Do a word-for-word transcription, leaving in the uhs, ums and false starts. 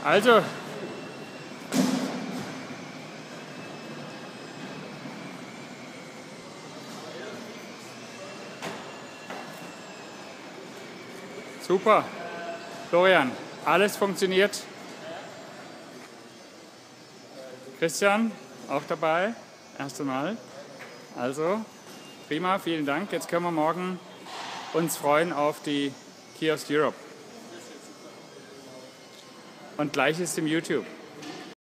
Also, super. Florian, alles funktioniert. Christian, auch dabei. Erste Mal. Also, prima, vielen Dank. Jetzt können wir morgen uns freuen auf die Kiosk Europe. Und gleiches im YouTube.